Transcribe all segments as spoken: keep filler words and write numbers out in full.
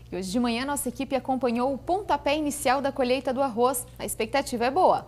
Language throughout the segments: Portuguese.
E hoje de manhã nossa equipe acompanhou o pontapé inicial da colheita do arroz. A expectativa é boa.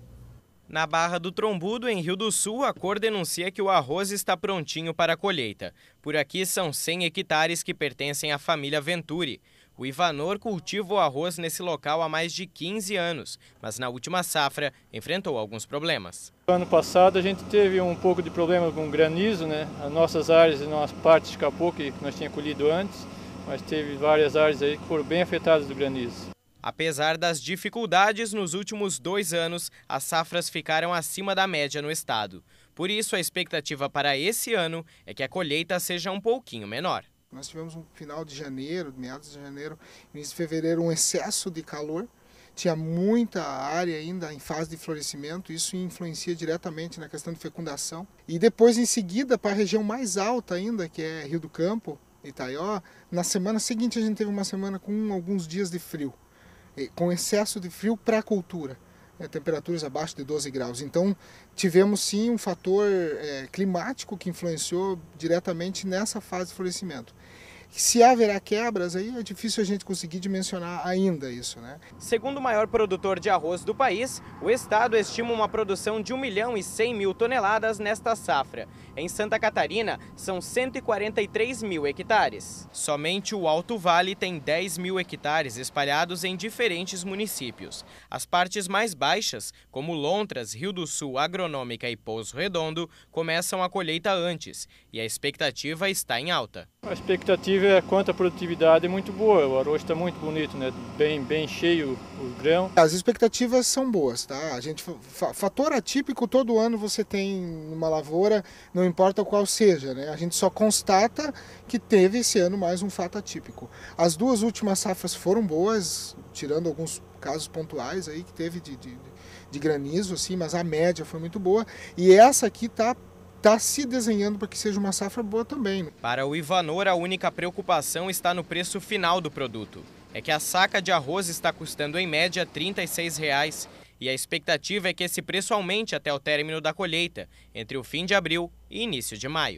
Na Barra do Trombudo, em Rio do Sul, a Cor denuncia que o arroz está prontinho para a colheita. Por aqui são cem hectares que pertencem à família Venturi. O Ivanor cultiva o arroz nesse local há mais de quinze anos, mas na última safra enfrentou alguns problemas. Ano passado a gente teve um pouco de problema com granizo, né? As nossas áreas, a nossa parte escapou, que nós tínhamos colhido antes, mas teve várias áreas aí que foram bem afetadas do granizo. Apesar das dificuldades, nos últimos dois anos, as safras ficaram acima da média no estado. Por isso, a expectativa para esse ano é que a colheita seja um pouquinho menor. Nós tivemos um final de janeiro, meados de janeiro, início de fevereiro, um excesso de calor. Tinha muita área ainda em fase de florescimento, isso influencia diretamente na questão de fecundação. E depois, em seguida, para a região mais alta ainda, que é Rio do Campo, Itaió, na semana seguinte a gente teve uma semana com alguns dias de frio, com excesso de frio para a cultura, é, temperaturas abaixo de doze graus. Então tivemos sim um fator é, climático que influenciou diretamente nessa fase de florescimento. Se haverá quebras, aí é difícil a gente conseguir dimensionar ainda isso, né? Segundo o maior produtor de arroz do país, o estado estima uma produção de um milhão e cem mil toneladas nesta safra. Em Santa Catarina, são cento e quarenta e três mil hectares. Somente o Alto Vale tem dez mil hectares espalhados em diferentes municípios. As partes mais baixas, como Lontras, Rio do Sul, Agronômica e Pouso Redondo, começam a colheita antes e a expectativa está em alta. A expectativa é quanto à produtividade é muito boa, o arroz está muito bonito, né? Bem, bem cheio o grão. As expectativas são boas, tá? A gente, fator atípico todo ano você tem numa lavoura, não importa qual seja, né? A gente só constata que teve esse ano mais um fato atípico. As duas últimas safras foram boas, tirando alguns casos pontuais aí que teve de, de, de granizo, assim, mas a média foi muito boa. E essa aqui tá está se desenhando para que seja uma safra boa também. Para o Ivanor, a única preocupação está no preço final do produto. É que a saca de arroz está custando em média trinta e seis reais e a expectativa é que esse preço aumente até o término da colheita, entre o fim de abril e início de maio.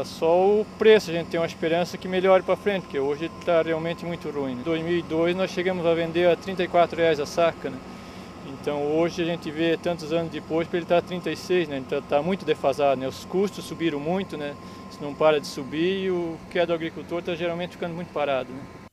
Só o preço, a gente tem uma esperança que melhore para frente, porque hoje está realmente muito ruim. Em dois mil e dois nós chegamos a vender a trinta e quatro reais a saca, né? Então hoje a gente vê tantos anos depois para ele estar a trinta e seis, né? Então está muito defasado, né? Os custos subiram muito, né? Isso não para de subir e o que é do agricultor está geralmente ficando muito parado, né?